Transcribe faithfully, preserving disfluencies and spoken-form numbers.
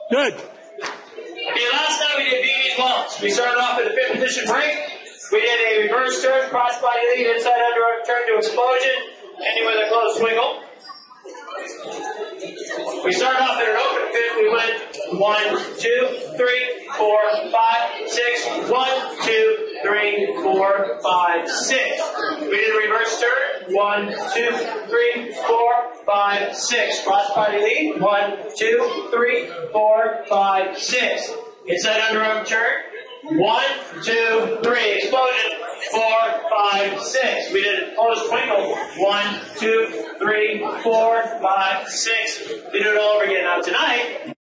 Good. Okay, last night we did viennese waltz. We started off with a fifth position break. We did a reverse turn, cross body lead, inside underarm turn to explosion, ending with a close swiggle. We started off at an open fifth. We went one, two, three, four, five, six. One, two, three, four, five, six. We did a reverse turn. One, two, three, four, five, six. Cross body lead. One, two, three, four, five, six. Inside underarm turn. One, two, three. Explosion. Four, five, six. We did a close twinkle. One, two, three, four, five, six. We do it all over again. Now tonight.